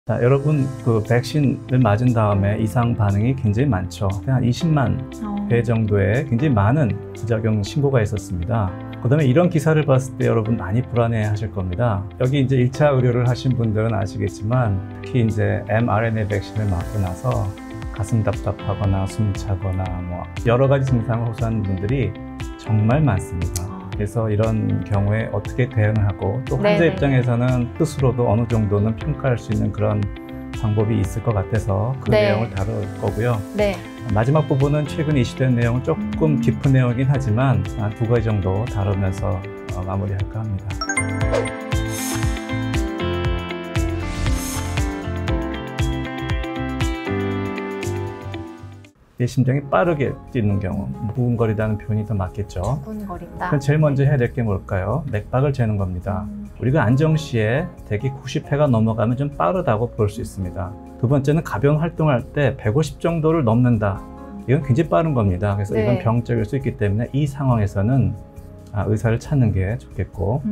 자, 여러분 그 백신을 맞은 다음에 이상 반응이 굉장히 많죠. 한 20만 회 정도의 굉장히 많은 부작용 신고가 있었습니다. 그다음에 이런 기사를 봤을 때 여러분 많이 불안해 하실 겁니다. 여기 이제 1차 의료를 하신 분들은 아시겠지만 특히 이제 mRNA 백신을 맞고 나서 가슴 답답하거나 숨차거나 뭐 여러 가지 증상을 호소하는 분들이 정말 많습니다. 그래서 이런 경우에 어떻게 대응을 하고 또 환자 입장에서는 스스로도 어느 정도는 평가할 수 있는 그런 방법이 있을 것 같아서 그 내용을 다룰 거고요. 마지막 부분은 최근 이슈된 내용은 조금 깊은 내용이긴 하지만 한 2가지 정도 다루면서 마무리할까 합니다. 심장이 빠르게 뛰는 경우, 두근거리다는 표현이 더 맞겠죠. 두근거린다. 그럼 제일 먼저 해야 될 게 뭘까요? 맥박을 재는 겁니다. 우리가 안정시에 대개 90회가 넘어가면 좀 빠르다고 볼 수 있습니다. 두 번째는 가벼운 활동을 할 때 150 정도를 넘는다. 이건 굉장히 빠른 겁니다. 그래서 이건 병적일 수 있기 때문에 이 상황에서는 의사를 찾는 게 좋겠고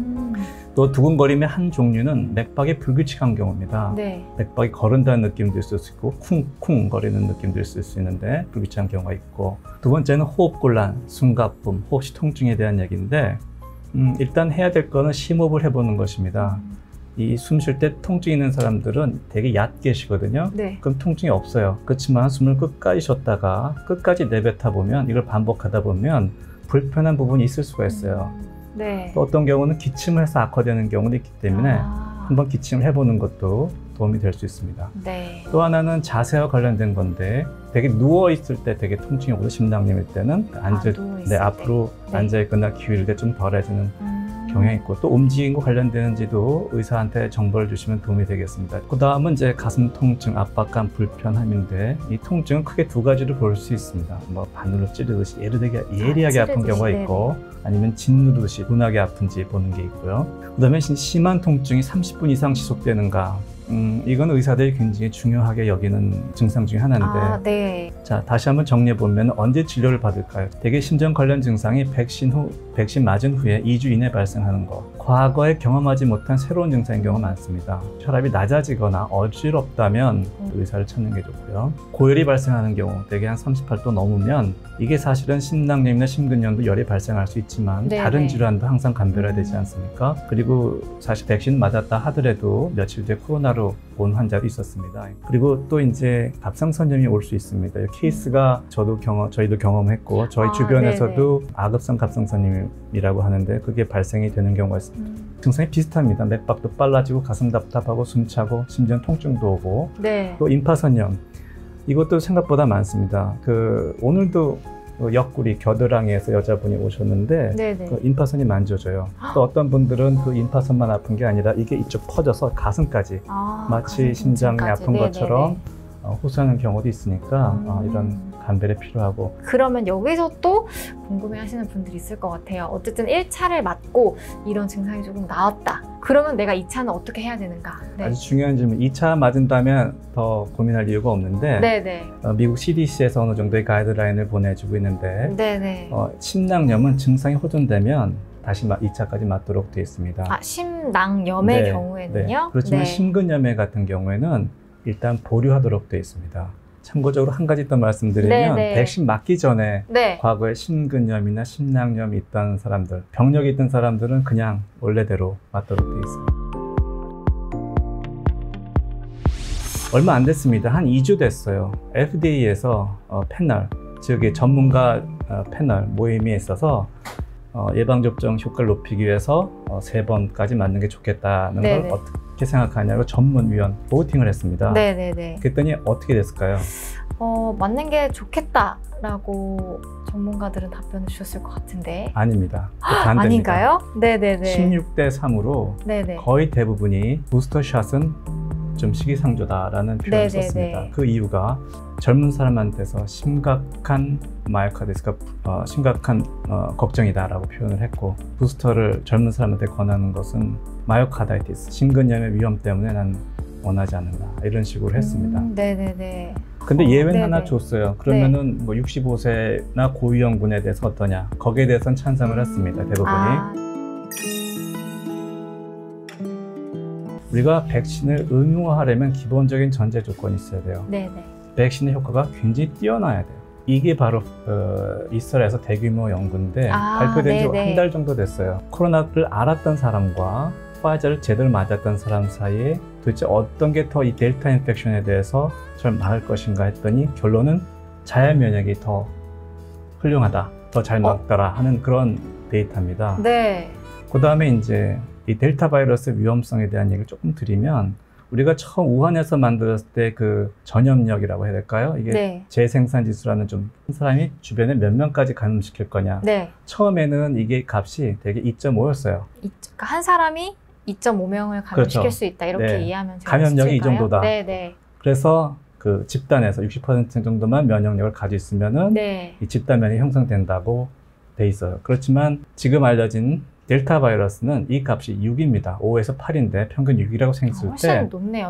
또 두근거림의 한 종류는 맥박이 불규칙한 경우입니다. 맥박이 거른다는 느낌도 있을 수 있고 쿵쿵 거리는 느낌도 있을 수 있는데 불규칙한 경우가 있고 두 번째는 호흡곤란, 숨가쁨, 호흡시 통증에 대한 얘기인데 일단 해야 될 거는 심호흡을 해보는 것입니다. 이 숨 쉴 때 통증이 있는 사람들은 되게 얕게 쉬거든요. 그럼 통증이 없어요. 그렇지만 숨을 끝까지 쉬었다가 끝까지 내뱉어 보면 이걸 반복하다 보면 불편한 부분이 있을 수가 있어요. 또 어떤 경우는 기침을 해서 악화되는 경우도 있기 때문에 한번 기침을 해보는 것도 도움이 될 수 있습니다. 또 하나는 자세와 관련된 건데 되게 누워있을 때 되게 통증이 오고 심낭염일 때는 앞으로 앉아있거나 기울일 때 좀 덜해지는 경향이 있고 또 움직임과 관련되는지도 의사한테 정보를 주시면 도움이 되겠습니다. 그 다음은 이제 가슴 통증, 압박감, 불편함인데 이 통증은 크게 2가지로 볼 수 있습니다. 뭐 바늘로 찌르듯이 예리하게 아픈 경우가 있고 아니면 짓누르듯이 분하게 아픈지 보는 게 있고요. 그 다음에 심한 통증이 30분 이상 지속되는가 이건 의사들이 굉장히 중요하게 여기는 증상 중에 하나인데 자, 다시 한번 정리해보면 언제 치료를 받을까요? 대개 심장 관련 증상이 백신 맞은 후에 2주 이내 발생하는 것 과거에 경험하지 못한 새로운 증상인 경우가 많습니다. 혈압이 낮아지거나 어지럽다면 의사를 찾는 게 좋고요. 고열이 발생하는 경우 대개 한 38도 넘으면 이게 사실은 심낭염이나 심근염도 열이 발생할 수 있지만 다른 질환도 항상 감별해야 되지 않습니까? 그리고 사실 백신 맞았다 하더라도 며칠 뒤에 코로나로 온 환자도 있었습니다. 그리고 또 이제 갑상선염이 올 수 있습니다. 이 케이스가 저희도 경험했고 저희 주변에서도 아급성 갑상선염이라고 하는데 그게 발생이 되는 경우가 있습니다. 증상이 비슷합니다. 맥박도 빨라지고 가슴 답답하고 숨차고 심장 통증도 오고 또 임파선염 이것도 생각보다 많습니다. 오늘도 옆구리 겨드랑이에서 여자분이 오셨는데 그 임파선이 만져져요. 또 어떤 분들은 그 임파선만 아픈 게 아니라 이게 이쪽 퍼져서 가슴까지 마치 심장이 아픈 것처럼 호소하는 경우도 있으니까 이런 감별이 필요하고. 그러면 여기서 또 궁금해 하시는 분들이 있을 것 같아요. 어쨌든 1차를 맞고 이런 증상이 조금 나왔다. 그러면 내가 2차는 어떻게 해야 되는가? 아주 중요한 질문. 2차 맞은다면 더 고민할 이유가 없는데 미국 CDC에서 어느 정도의 가이드라인을 보내주고 있는데 심낭염은 증상이 호전되면 다시 2차까지 맞도록 되어 있습니다. 심낭염의 경우에는요? 그렇지만 심근염의 같은 경우에는 일단 보류하도록 되어 있습니다. 참고적으로 한 가지 더 말씀드리면 백신 맞기 전에 과거에 심근염이나 심낭염이 있던 사람들, 병력이 있던 사람들은 그냥 원래대로 맞도록 되어 있습니다. 얼마 안 됐습니다. 한 2주 됐어요. FDA에서 패널, 즉 전문가 패널 모임이 있어서 예방접종 효과를 높이기 위해서 3번까지 맞는 게 좋겠다는 걸 어떻게 생각하냐고 전문위원 보팅을 했습니다. 그랬더니 어떻게 됐을까요? 맞는 게 좋겠다라고 전문가들은 답변을 주셨을 것 같은데 아닙니다. 반대입니다. 아닌가요? 16대 3으로 거의 대부분이 부스터샷은 좀 시기상조다라는 표현을 썼습니다. 그 이유가 젊은 사람한테서 심각한 마이오카디스가 심각한 걱정이다라고 표현을 했고 부스터를 젊은 사람한테 권하는 것은 마이오카다이티스, 심근염의 위험 때문에 난 원하지 않는다 이런 식으로 했습니다. 근데 예외는 하나 줬어요. 그러면은 뭐 65세나 고위험군에 대해서 어떠냐 거기에 대해서는 찬성을 했습니다. 대부분이. 우리가 백신을 의무화하려면 기본적인 전제 조건이 있어야 돼요. 네네. 백신의 효과가 굉장히 뛰어나야 돼요. 이게 바로 이스라엘에서 대규모 연구인데 발표된 지 한 달 정도 됐어요. 코로나를 알았던 사람과 파이저를 제대로 맞았던 사람 사이에 도대체 어떤 게 더 이 델타 인펙션에 대해서 잘 막을 것인가 했더니 결론은 자연 면역이 더 훌륭하다, 더 잘 막더라 하는 그런 데이터입니다. 네. 그 다음에 이제 이 델타 바이러스의 위험성에 대한 얘기를 조금 드리면 우리가 처음 우한에서 만들었을 때 그 전염력이라고 해야 될까요? 이게 네. 재생산 지수라는 좀 한 사람이 주변에 몇 명까지 감염시킬 거냐. 네. 처음에는 이게 값이 되게 2.5였어요. 그러니까 한 사람이 2.5명을 감염시킬 그렇죠. 수 있다. 이렇게 네. 이해하면 감염력이 이 되실까요? 정도다. 네네. 그래서 그 집단에서 60% 정도만 면역력을 가지고 있으면은 네. 이 집단 면역이 형성된다고 돼 있어요. 그렇지만 지금 알려진 델타 바이러스는 이 값이 6입니다. 5에서 8인데 평균 6이라고 생겼을 훨씬 때 높네요.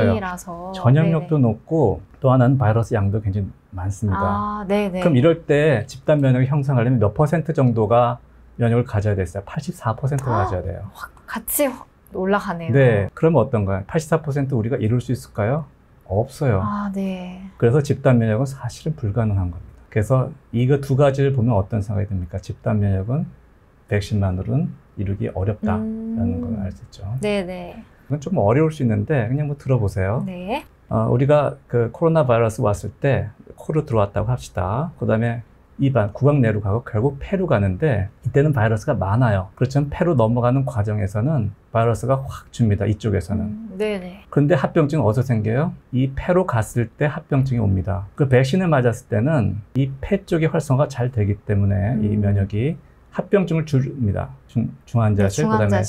변이라서. 전염력도 네네. 높고 또 하나는 바이러스 양도 굉장히 많습니다. 아, 네네. 그럼 이럴 때 집단 면역을 형성하려면 몇 퍼센트 정도가 면역을 가져야 됐어요? 84%가 가져야 돼요. 같이 올라가네요. 네. 그러면 어떤가요? 84% 우리가 이룰 수 있을까요? 없어요. 아, 네. 그래서 집단 면역은 사실은 불가능한 겁니다. 그래서 이거 두 가지를 보면 어떤 생각이 듭니까? 집단 면역은 백신만으로는 이루기 어렵다라는 걸 알 수 있죠. 네네. 이건 좀 어려울 수 있는데 그냥 뭐 들어보세요. 네. 우리가 그 코로나 바이러스 왔을 때 코로 들어왔다고 합시다. 그 다음에 입안, 구강 내로 가고 결국 폐로 가는데 이때는 바이러스가 많아요. 그렇지만 폐로 넘어가는 과정에서는 바이러스가 확 줍니다. 이쪽에서는. 네네. 그런데 합병증은 어디서 생겨요? 이 폐로 갔을 때 합병증이 옵니다. 그 백신을 맞았을 때는 이 폐 쪽의 활성화가 잘 되기 때문에 이 면역이 합병증을 줄입니다. 중환자실, 그다음에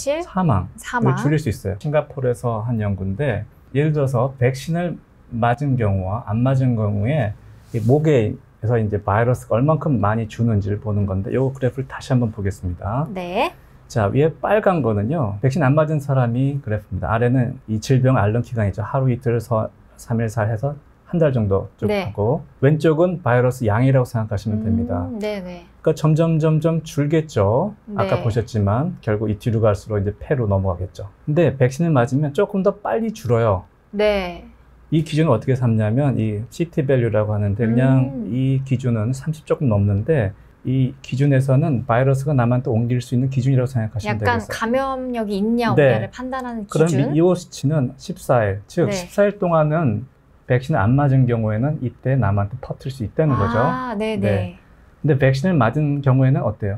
사망을 줄일 수 있어요. 싱가포르에서 한 연구인데 예를 들어서 백신을 맞은 경우와 안 맞은 경우에 이 목에서 이제 바이러스가 얼만큼 많이 주는지를 보는 건데 이 그래프를 다시 한번 보겠습니다. 네. 자, 위에 빨간 거는요. 백신 안 맞은 사람이 그래프입니다. 아래는 이 질병 앓는 기간이죠. 하루 이틀, 3일, 4일 해서 한 달 정도 쭉 하고 왼쪽은 바이러스 양이라고 생각하시면 됩니다. 네네. 그러니까 점점 줄겠죠. 네. 아까 보셨지만 결국 이 뒤로 갈수록 이제 폐로 넘어가겠죠. 근데 백신을 맞으면 조금 더 빨리 줄어요. 네. 이 기준을 어떻게 삼냐면 이 CT 밸류라고 하는데 그냥 이 기준은 30 조금 넘는데 이 기준에서는 바이러스가 남한테 옮길 수 있는 기준이라고 생각하시면 되겠어요. 약간 감염력이 있냐 없냐를 판단하는 기준. 그럼 이 수치는 14일, 즉 14일 동안은 백신을 안 맞은 경우에는 이때 남한테 퍼뜨릴 수 있다는 거죠. 아, 네네. 네. 근데 백신을 맞은 경우에는 어때요?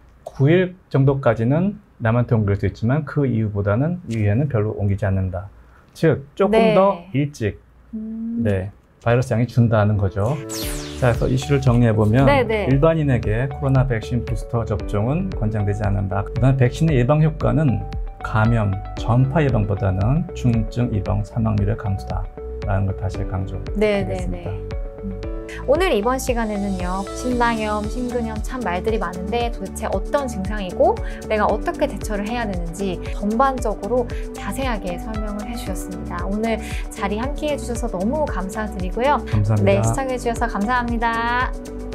9일 정도까지는 남한테 옮길 수 있지만 그 이후보다는 이후에는 별로 옮기지 않는다. 즉 조금 더 일찍 바이러스 양이 준다는 거죠. 자, 그래서 이슈를 정리해보면 일반인에게 코로나 백신 부스터 접종은 권장되지 않는다. 그다음에 백신의 예방 효과는 감염, 전파 예방보다는 중증 예방 사망률의 감소다 라는 걸 다시 강조드리겠습니다. 오늘 이번 시간에는요, 신장염, 심근염 참 말들이 많은데 도대체 어떤 증상이고 내가 어떻게 대처를 해야 되는지 전반적으로 자세하게 설명을 해주셨습니다. 오늘 자리 함께 해주셔서 너무 감사드리고요. 감사합니다. 네, 시청해주셔서 감사합니다.